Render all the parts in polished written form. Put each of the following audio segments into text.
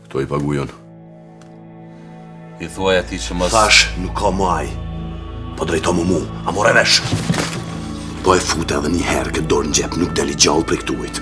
Kto I pagujon? I thuaj ati që mos... Thash, nuk ka maj. Po drejto mu, a more vesh. Po e fute edhe një herë këtë dorë në gjep, nuk deli gjallë për këtuit.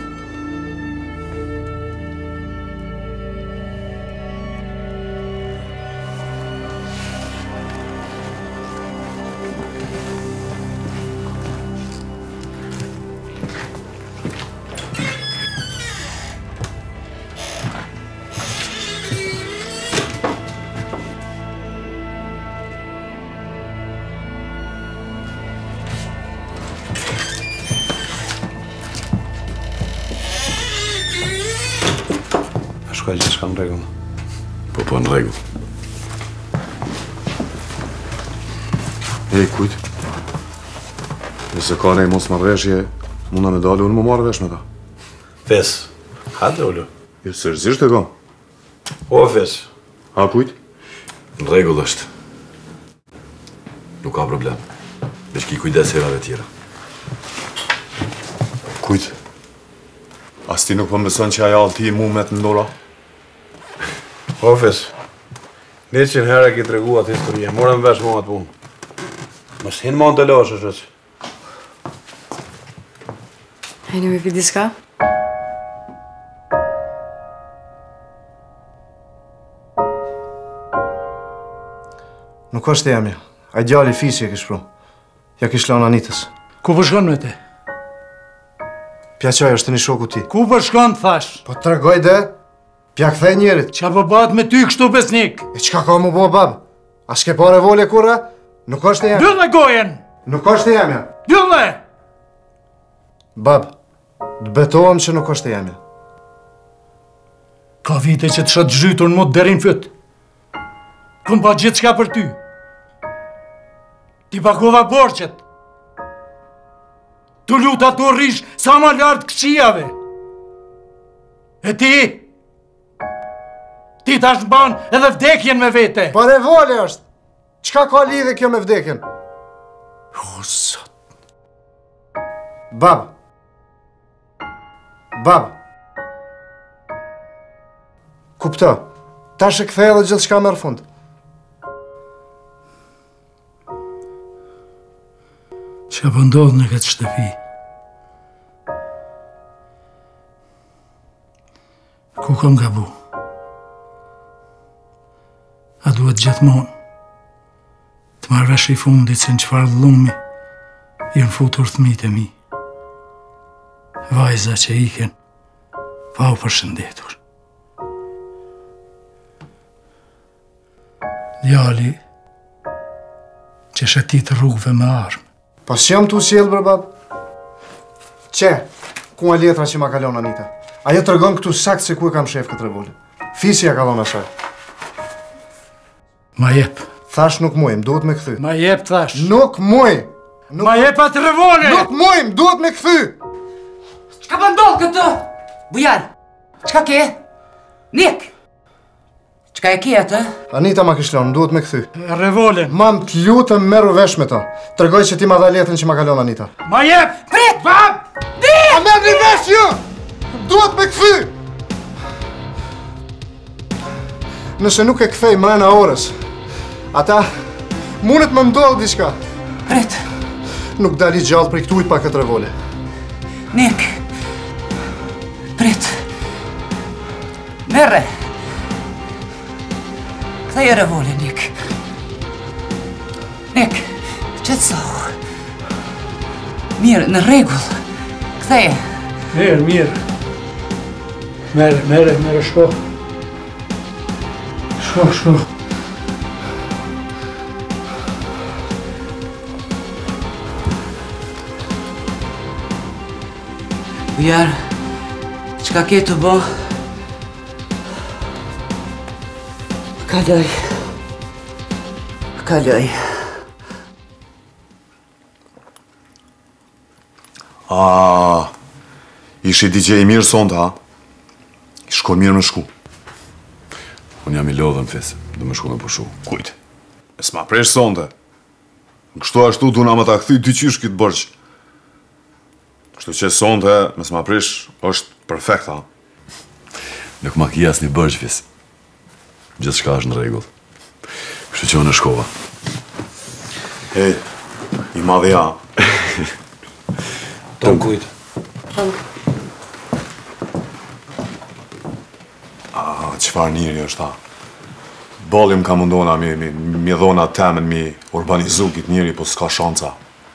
Shkoj që shka në regull. Po në regull. Ej, kujt? Nëse ka nej mos marrëshje, muna me dalë, unë më marrë vesh me ta. Fes, hajde ullu. Jo, seriozisht e kam. O, Fes. A, kujt? Në regull është. Nuk ka problem. Veç ki kujdes herave tjera. Kujt? As ti nuk po mëson që aja alti I mu me të ndora? O, Fes. 100 herë e ki të regu atë historie. Morëm vesh mu atë punë. Mos hinë ma në të lashë, shëq. Hajni me pi diska? Nuk është e jamja. A djali fisi e kish pru. Ja kish lanë Anitës. Ku përshkon me te? Pja qaj është një shoku ti. Ku përshkon, thash? Po të regoj dhe, pja kthej njerit. Qa bëbat me ty kështu besnik? E qka ka mu bo, bab? A s'ke pare vole kura? Nuk është e jamja. Byllë gojen! Nuk është e jamja. Byllë! Bab, të betohem që nuk është e jamja. Ka vite që të shatë zhytur në mut derin fyt. Këm pa gjithë shka për ty. Ti pagova borqet. Tu luta tu rish sa ma lartë këqijave. E ti? Ti tash ban edhe vdekjen me vete. Pare vole është. Qka ka lidhe kjo me vdekjen? O, sot. Bab. Bab. Kupto. Tash e kthej edhe gjithë shka merë fund. Që pëndodhë në këtë shtëpi? Ku kom gabu? A duhet gjithmonë të marrë vesh I fundit se në qëfar dhumi jenë futur thmit e mi. Vajza që iken pa u përshëndetur. Djali që shëtit rrugëve me armë. Pas që jam tu sjellë, bër bab? Qe, ku e letra që ma kalon Anita? Ajo të rëgon këtu sakt se ku e kam shef këtë revolin. Fisi ja kalon asaj. Ma jep. Thash nuk mujmë, duhet me këthy. Ma jep, thash. Nuk muj! Ma jep atë revolin! Nuk mujmë, duhet me këthy! Çka po ndodh këtë? Bujar, çka ke? Nik! Çka e ke atë? Anita ma kishlon, duhet me këthy. Revolin. Mam, të lutëm meru vesh me ta. Tërgoj që ti ma dha letrën që ma kalon Anita. Ma jep! Prit! Bab! A merë një vesh ju! Duhet me këthy! Nëse nuk e kthej mrena orës, ata mundet më ndodhë diçka. Prit! Nuk dali gjallë për I këtujt pa këtë revole. Nik! Prit! Merre! Kthej e revolin, Nik. Nik, qetësohu. Mirë, në rregull. Kthej e. Mirë. Mere, shko. Shko. Bujar, qka ke të bo? Kaloj. Ishi DJ I mirë sonda, ha? I shko mirë me shku. Unë jam I lodhën, Fes, dhe me shku me pushu. Kujt? E s'ma presh sonde. Në kështu ashtu du na më ta këthy dy qysh këtë bërq. Kështu që sonde, me s'ma presh, është perfekt, ha? Nuk ma ki as një bërq, Fes. Gjithçka është në rregull. Kështu që unë shkova. Hey, I madhe ja. Ton kujt. Qëfar njëri është ta? Ballim ka mundona mi dhona temen, mi urbanizu kitë njëri, po s'ka shanca.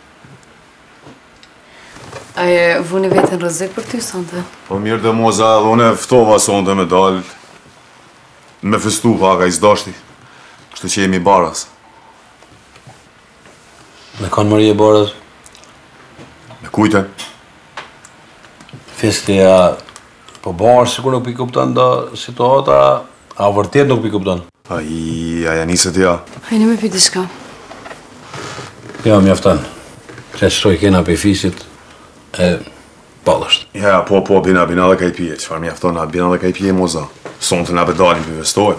A e vuni vetën rrezik për ty, sonte? Po mirë dhe moza, dhe une ftova sonte me dalë. Me festu paka I zdashti. Kështu që jemi baras. Me kanë Marie Baras? Me kujte? Festeja po barë sikur nuk pi kupton do situata, a vërtet nuk pi kupton? Aja niset ja. Hajni me pi diçka. Ja, mjaftan. Qeshtoj kena pe fisit e balësht. Ja, po, bina dhe kaj pije. Qëfar mjafton, bina dhe kaj pije moza. Sonte na bedalim për vestoj.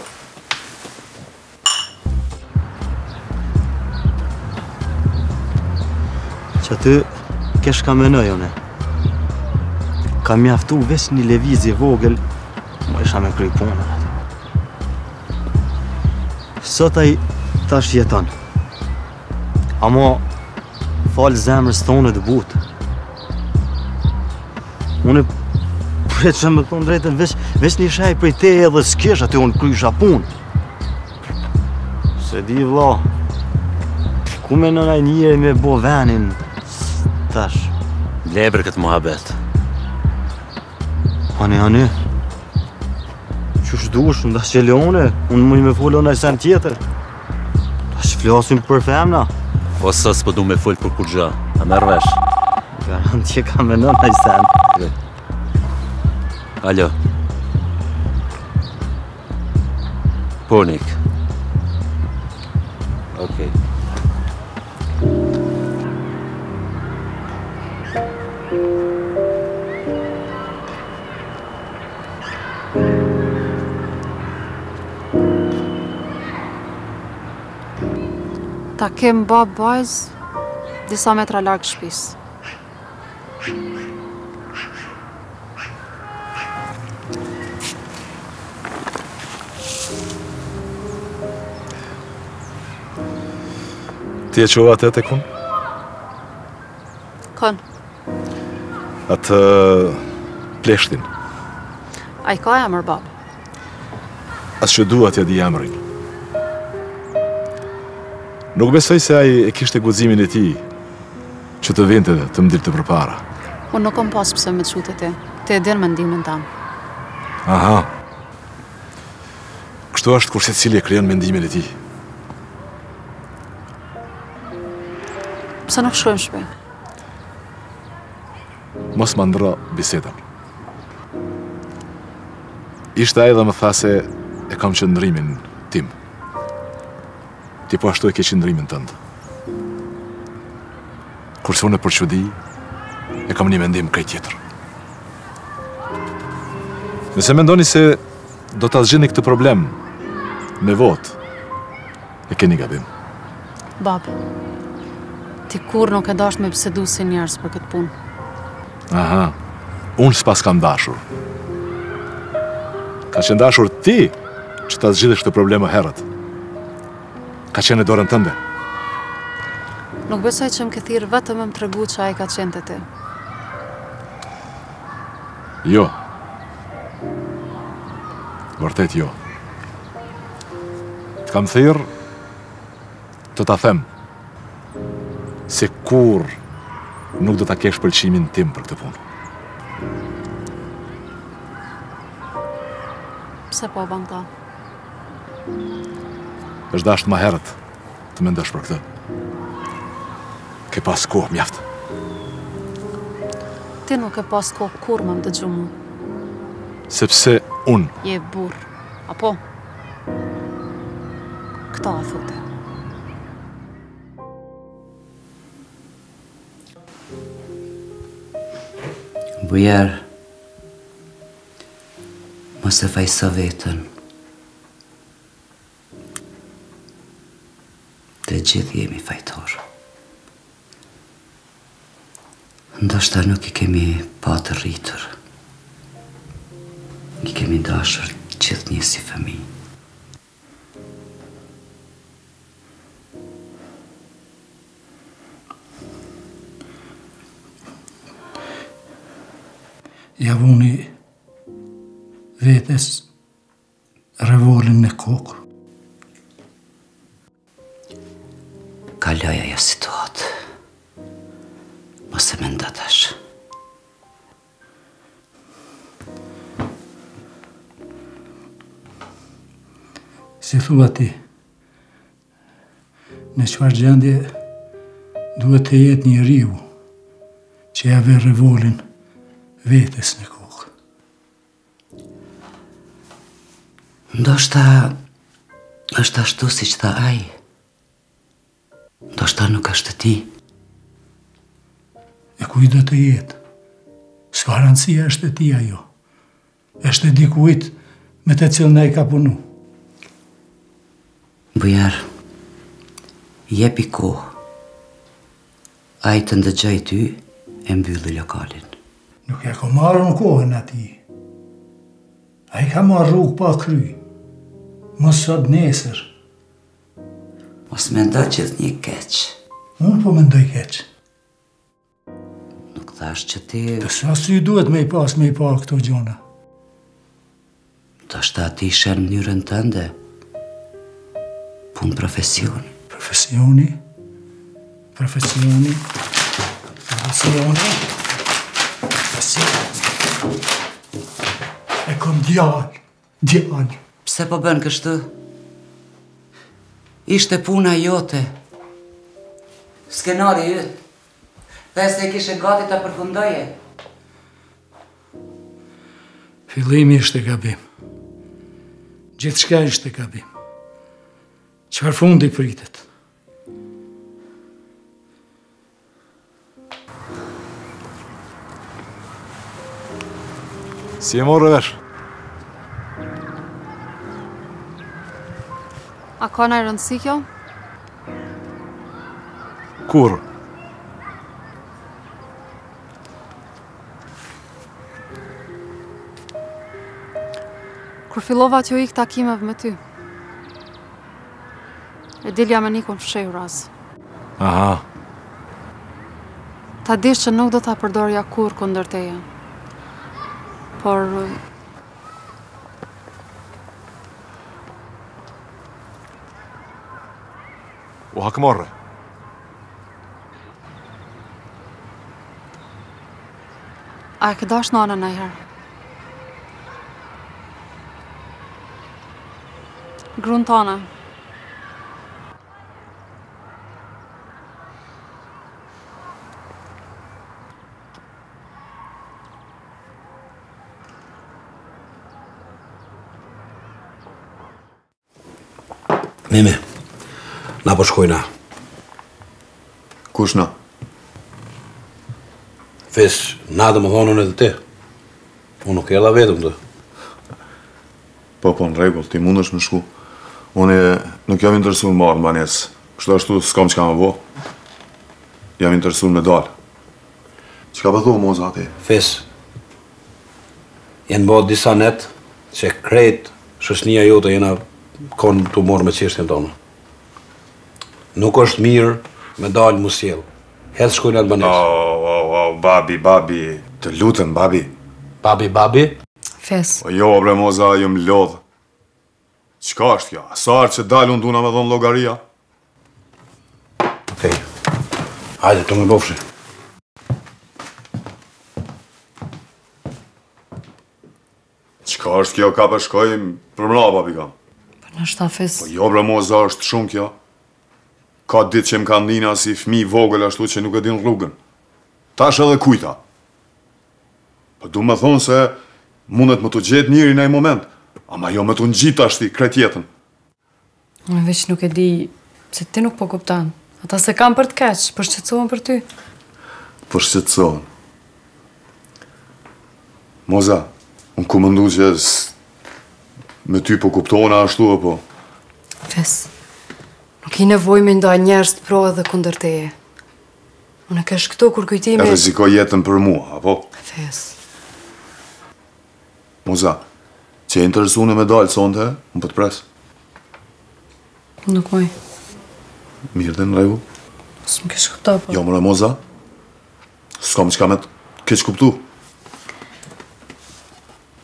Që ty, kesh ka menoj, une. Ka mjaftu veç një levizje vogël, më isha me kryj punën. Sot ai tash jeton. Amo, falë zemrës tonë të butë. Unë pret që me thonë drejtën, veç një shaj prej te edhe s'kesh aty unë kryjsha punë. Se di vla, ku me nënaj njëri me bo venin, tash. Lebër këtë muhabet. Ani, qësh dush, nda që leone, unë mëj me folë në sen tjetër. Ta që flasim për femna. O së s'po du me folë për kur gja, a merë vesh. Garant që ka me në sen. Alo. Pornik. Okej. Ta kem bab bajz disa metra larg shtëpis. Ti e qova atë të kun? Kon, Atë pleshtin. a I ka emër bab. As që dua t'ja di emrin. Nuk besoj se ai e kishte guximin e tij që të vinte të më dilte përpara. Unë nuk kom pas pse me të qute ti. Ti e din mendimin tam. Aha. Kështu është kur secili e krijon mendimin e tij. Pse nuk shkojmë shpe? Mos më ndro bisedën. Ishte ai dhe më tha se e kam qëndrimin tim. Ti po ashtu e ke qëndrimin tënd. Kurse unë për çudi, e kam një mendim krejt tjetër. Nëse mendoni se do ta zgjidhni këtë problem me votë, e keni gabim. Bab, ti kur nuk e dash me bisedu si njerëz për këtë punë. Aha, unë s'pas kam dashur. Ka qenë dashur ti që ta zgjidhësh këtë problem më herët. Ka qenë në dorën tënde. Nuk besoj që më këthirë vetëm më tregu që ai ka qenë të ti. Jo. Vërtet jo. Të kam thirrë të ta them se kur nuk do ta kesh pëlqimin tim për këtë punë. Pse po ban ta? Është dashur më herët të mendosh për këtë. Ke pas kohë mjaft. Ti nuk e pas kohë kur më dëgju mu. Sepse unë Je burr, apo? Këta e thote. Bujar, mos e fajso vetën. Të gjithë jemi fajtorë. Ndoshta nuk I kemi pa të rritur. I kemi dashur gjithë një si fëmijë. Ja vuni vetes revolin në kokë. Kaloja jo situatë. Mos e mendo tash. Si thua ti, në çfarë gjendje duhet të jetë njeriu që ja ve revolin vetes në kokë? Ndoshta është ashtu si që tha ai. Ndoshta nuk është ti. E kuj do të jetë? S'ka rëndësia është e ti ajo. Është e dikujt me të cilën ai ka punu. Bujar, jepi kohë. Ai të ndëgjoj ty e mbylli lokalin. Nuk ja ka marrë në kohën ati. Ai ka marrë rrugë pa kry. Mos sot nesër. Mos mendo gjithë një keq. Unë po mendoj keq. Nuk thash që ti... Të sa sy duhet me i pas me i pa këto gjona. Ndoshta ti shen mënyrën tënde. Pun profesioni. Profesioni? E kom djallë. Pse po bën kështu? Ishte puna jote. Skenari yt. Dhe se e kishe gati ta përfundoje. Fillimi ishte gabim. Gjithçka ishte gabim. Çfarë fundi pritet? Si e morë vesh? A ka në rëndësi kjo? Kur? Kur fillova t'ju ik takimeve me ty. E dilja me nikon fshehur as. Aha. Ta dish që nuk do ta përdorja kur kundër teje. Por... U hakmorre. A e ke dash nanën najherë? Grunë tane. Mimi, na po shkojna. Kush na? Fes, na dhe më thonën edhe ti. Unë nuk erdha vetëm të. Po, në rregull, ti mundesh me shku. Unë nuk jam interesuar marrë në banesë. Kështu ashtu s'kam çka më bo. Jam interesuar me dalë. Çka po thua moza ti? Fes, janë bërë disa net që krejt shoqënia jote jena konë të morë me çështjen tonë. Nuk është mirë me dalë mu sjell. Hedh shkojnë atë banesë. Babi, të lutem, babi. Babi? Fes. Po jo, bre moza, jëm lodh. Çka është kjo? Sa që dalë unë duna me dhonë llogaria? Okej. Hajde, të më bofshi. Çka është kjo ka për shkojmë për mra, babi kam? Po në shtafes. Po jo, bre moza, është shumë kjo. Ka ditë që më kanë ndina si fëmijë vogël ashtu që nuk e din rrugën. Tash edhe kujta. Po du me thonë se mundet më të gjetë njëri në një moment, ama jo me të ngjit ashti kret jetën. Unë veç nuk e di se ti nuk po kuptan. Ata se kam për të keq, për shqetësohen për ty. Për shqetësohen. Moza, unë ku mëndu që me ty po kuptohena ashtu apo? Fes, nuk i nevoj me nda njerës të pro edhe kundër teje. Unë e kesh këto kur kujtimi... E rrezikoj jetën për mua, apo? Fes. Moza, që e interesune me dalë sonte, më për të pres? Nuk moj. Mirë dhe në rregull? S'm kesh kupta, po. Jo, mëre Moza, s'kam qka me të keq kuptu.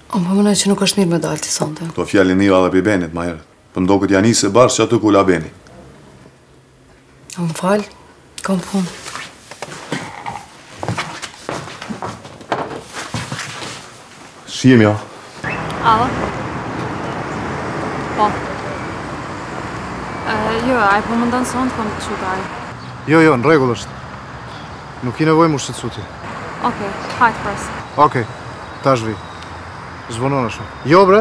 O, më mënoj që nuk është mirë me dalë ti sonte. Këto fjallin një edhe për Benit, ma herët. Për mdo këtë janë se bashkë që aty ku la Beni. O, më falë, kam punë. Shihem ja. Alo? Po. Jo, ai po më ndonë sonde kom të qutari. Jo, në rregull është. Nuk i nevojë më shqetësuti. Okej, hajtë pres. Okej, tash vi. Zvonon ashtu. Jo, bre?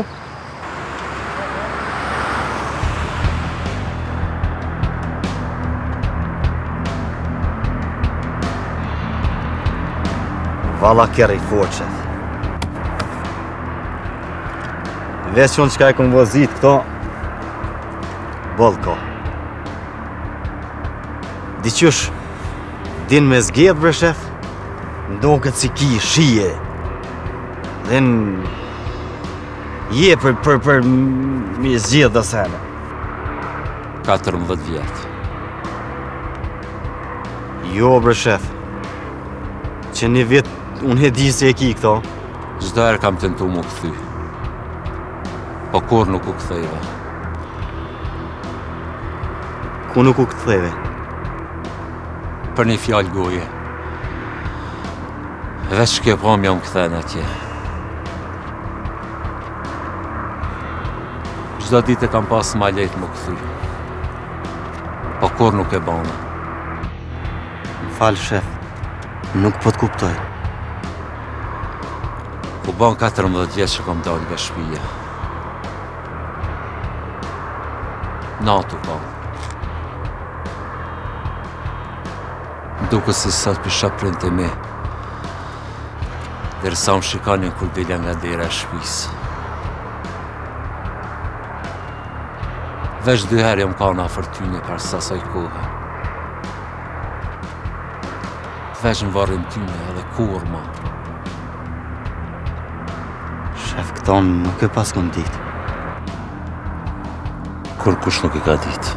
Valla kjerë i fort, shef. Vesh qënë qka e kom vozit këto, boll ko. Diqysh, din me zgjedh, bre, shef, ndo këtë si ki shije. Dhe në je për mi zgjedh dhe sene. 14 vjetë. Jo, bre, shef, që një vit unë e di se e ki këto. Çdo herë kam tentu mu këthy. Po kur nuk u kthejve. Ku nuk u kthejve? Për një fjallë goje. Veç ke po më jam kthen atje. Çdo ditë kam pas ma lejtë mu këthy. Po kur nuk e bana. Më falë, shef, nuk po të kuptoj. U ban 14 vjetë që kom dalë nga shpija. Natu ban. Duke si sot pisha prind të mi. Dërsa më shikanin kur dilja nga dera e shpisë. Veç 2 herë jam ka në afër tyne për sasaj kohë. Veç në varrim tyne edhe kur ma. Shef, këto nuk e pas kom ditë. Kur kush nuk i ka ditë.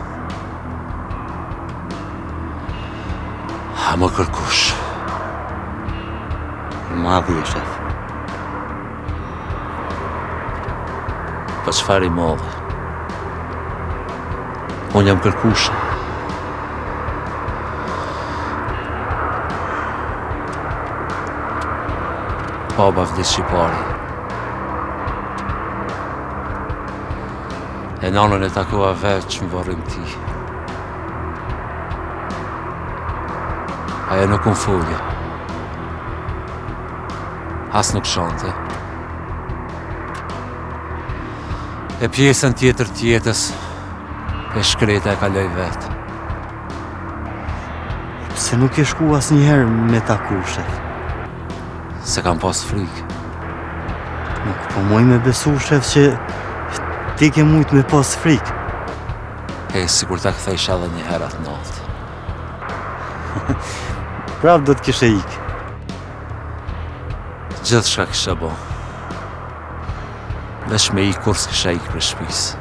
Ha më kërkush. Madhi e, shef. Po çfarë i madhe? Unë jam kërkushe. Baba vdes shqipari. E nanën e takova veç më varrim ti. Aja nuk unë folje. As nuk shante. E pjesën tjetër tjetës, e shkreta e kaloj vetë. Pse nuk e shku as njëherë me taku, shef? Se kam pas frikë. Nuk po moj me besu, shef, që ti ke mujt me pas frikë. E, sigur ta kthejsh edhe një herë atë natë. Prap do të kishe ikë. Gjithë shka kisha bo. Vesh me ikë kur s'kisha ikë për shpisë.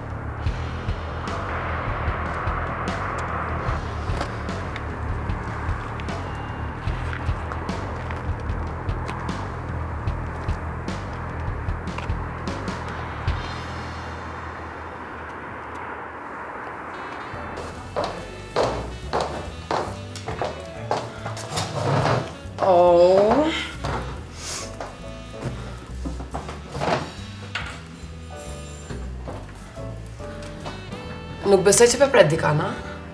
Nuk besoj që për pret dika, na?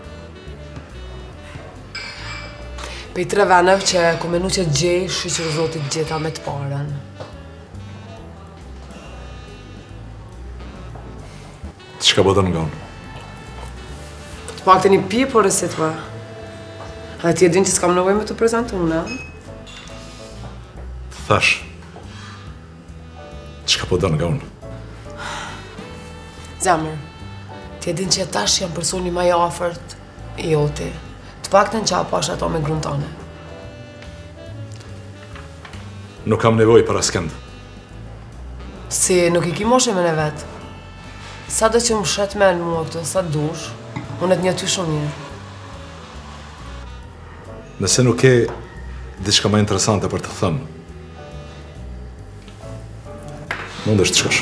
Pej 3 venëv që ku menu që gjej, shqyqër zotit gjeta me të parën. Çka po dën nga unë? Të pak të një pi, por e si të pa. A ti e din që s'kam nevoj me të prezentu, ne? Thash. Çka po dën nga unë? Zemër, ti e din që tash jam personi ma i afërt i joti. Të paktën që pash ato me grunë tane. Nuk kam nevoj për askend. Si nuk i ki moshe me ne vetë. Sa do që më shet me në mua këtu, sa dush, unë e të një ty shumë mirë. Nëse nuk ke diçka më interesante për të thënë, Mund është të shkosh.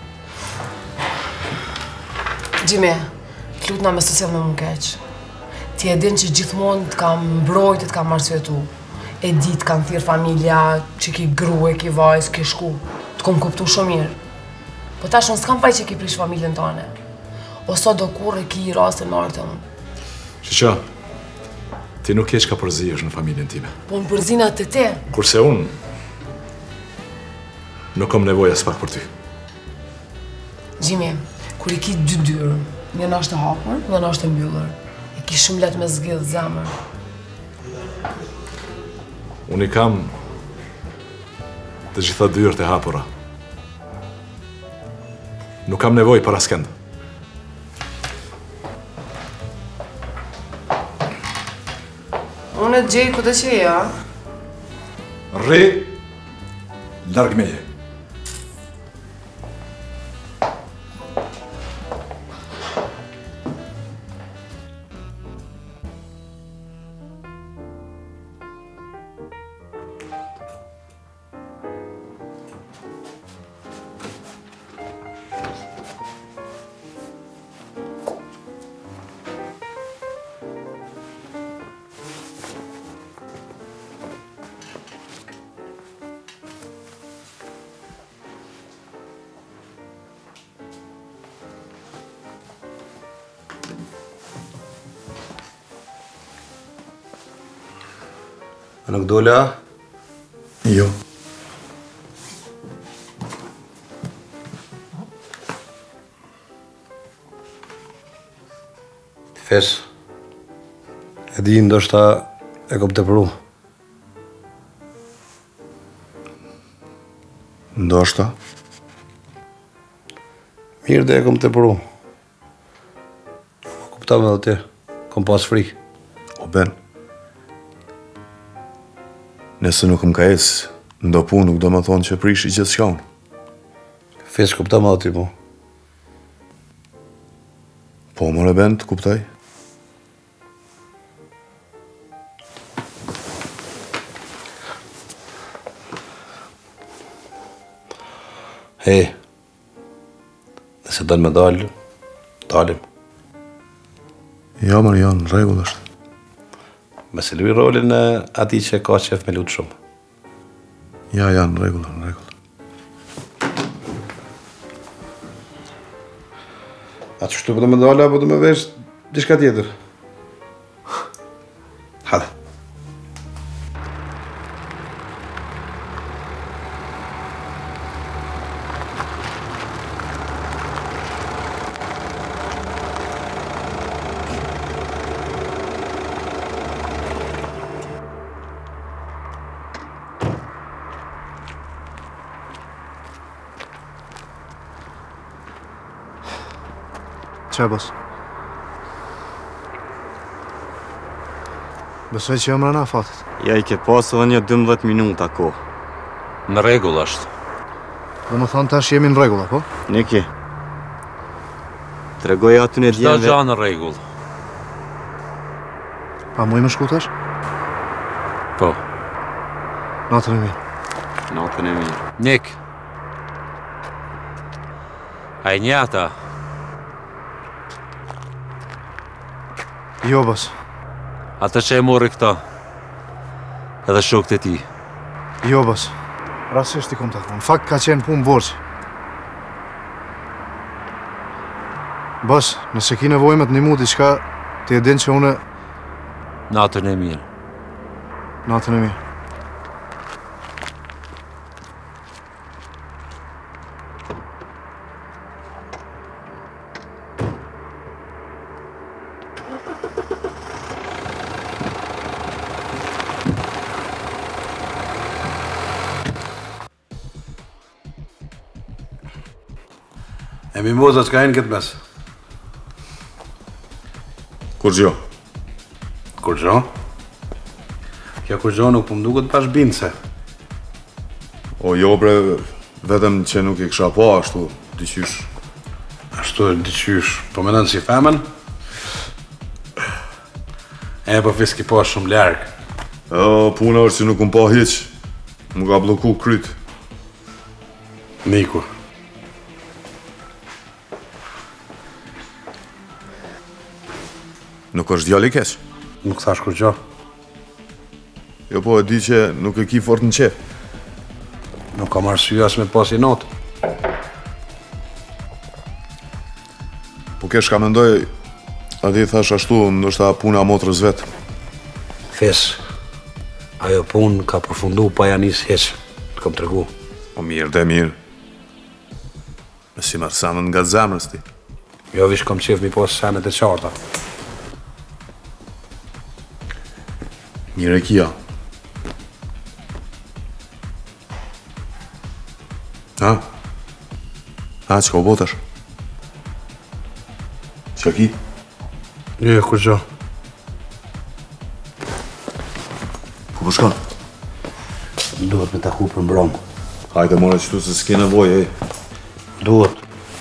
Gjime, t'lutna me së cilë me më keq. Ti e din që gjithmonë të kam mbrojtë, të kam arsyetu. E di të kam thirë familja, që ki grue, ki vajzë, ki shku. Të kom kuptu shumë mirë. Po tash unë s'kam faj që ki prish familjen tane. Oso do kur e ki i rastin në artë unë. Shqa, ti nuk keq ka përzihesh në familjen time. Po më përzina të te. Kurse unë, nuk kam nevoja s'pak për ty. Gjimi, kur i ki dy dyrë, njëna është e hapur, njëna është e mbyllur. E ki shumë letë me zgjidhë zemër. Unë i kam të gjitha dyrët e hapura. Nuk kam nevoj për askend. Unë e gjej ku të që e ja. Rri, larg meje. A nuk dola? Jo. Fes, e di ndoshta e kom tepru. Ndoshta? Mirë dhe e kom tepru. Kuptam edhe ti, kom pas frikë. O Ben, nëse nuk më ka ecë, ndo punë nuk do më thonë që prish i gjithë shka unë. Fes, kuptam edhe ti, po. Po, more Ben, të kuptaj? Hej, nëse dënë me dalë, dalim. Ja, Marian, në regull është. Me se luj rolin e ati që ka qef me lutë shumë. Ja, në regull, në regull. A që shtu për të me dalë, apo të me vesh dishka tjetër? Hade. Qa bës? Besoj që jam rana fatit. Ja i ke pasë dhe një 12 minuta ko. Në rregull është. Dhe më thonë tash jemi në rregull, apo? Niki, tregoj aty në Çdo gjë në rregull. A muj më shku tash? Po. Natën e mirë. Natën e mirë. Nik. A i njata? Jo, bës. Atë që e mori këta, edhe shokët e ti. Jo, bës. Rasisht i kom të thonë. Në fakt ka qenë punë borçi. Bës, nëse ki nevojë me të një mu diçka, ti e din që une... Natën e mirë. Natën e mirë. E mimoza që ka e në këtë mes? Kur gjo? Kur gjo? Kjo kur gjo nuk po më duket pash bindse. O jo bre, vetëm që nuk i kësha po ashtu, dyqysh. Ashtu e dyqysh, po me nënë si femen? E po fiski po shumë largë. O, puna është që nuk më po hiq. Më ka bloku kryt. Niku, Nuk është djali keq. Nuk thash kur gjë. Jo po, e di që nuk e ki fort në qef. Nuk kam arsye as me pas i natë. Po kesh ka mendoj, a di thash ashtu, ndoshta puna motrës vetë. Fes, ajo punë ka përfundu pa janis heq, të kom të regu. O mirë dhe mirë. Me si marrë sanën nga zemrës ti. Jo vish kom qef mi pas senet e qarta. Mirë e kia. Ha? Ha, që ka u botash? Që ka ki? Jo, kur gjo. Ku përshkon? Duhet me taku për mbrom. Hajde more qëtu se s'ke nevoj, ej. Duhet.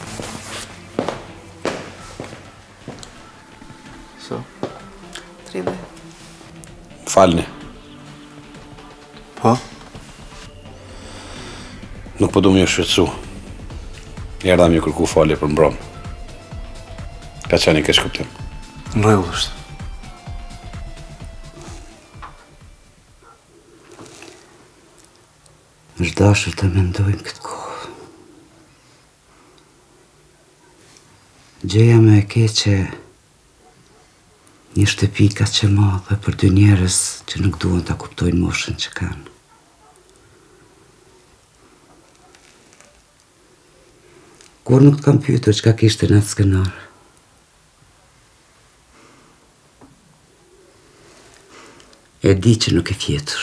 So? Tribe. Falni. Pa? Nuk po du më shqetësu. Erdha më kërku falje për mbrom. Ka qenë i keq kuptim. Në rregull është. Është dashur të mendojmë këtë kohë. Gjëja më e keqe një shtëpi ka që madhe për dy njerëz që nuk duan ta kuptojnë moshën që kanë. Kur nuk të kam pyetur çka kishte në atë skenar. E di që nuk e fjetur.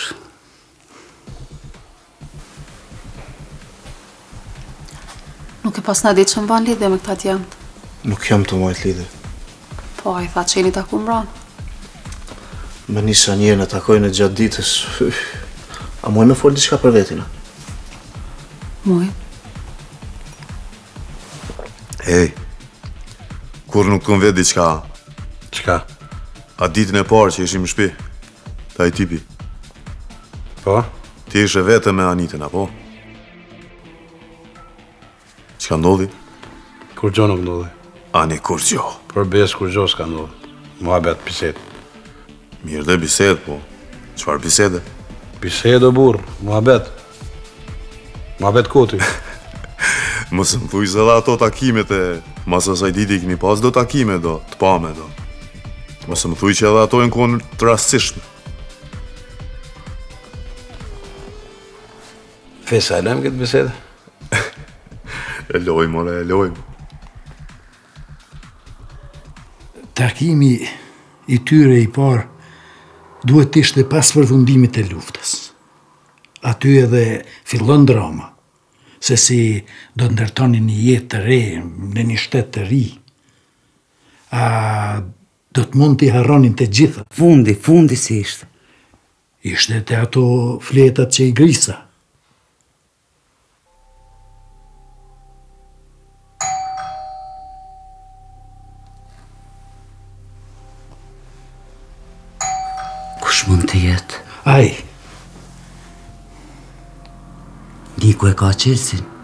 Nuk e pas në ditë që mban lidhje me këta djemët. Nuk jam të mojt lidhje. Po, a i tha që jeni taku mbran. Me nisa njerë në takojnë e gjatë ditës. A muaj me folë diçka për vetina? Muaj. Ej, kur nuk këm vetë diqka? Qka? A ditën e parë që ishim në shtëpi, ta i tipi. Po? Ti ishe vete me Anitën, apo? Qka ndodhi? Kur gjo nuk ndodhi. Ani, kur gjo? Për besë kur gjo s'ka ndodhi. Muhabet bised. Mirë dhe bised, po. Qfar bisede? Bised o burë, muhabet. Muhabet koti. Mësë më thuj se dhe ato takimet e mas asaj diti kemi pas do takime do, të pame do. Mësë më thuj që edhe ato e në konë të rastishme. Fesa e lem këtë bisede? E lojmë, ore, e lojmë. Takimi i tyre i parë duhet të ishte pas përfundimit e luftës. Aty edhe fillon drama, se si do ndërtoni një jetë të re në një shtet të ri. A do të mund t'i harronin të gjitha. Fundi si ishte. Ishte të ato fletat që i grisa. Kush mund të jetë? Ai. Diku e ka qelsin.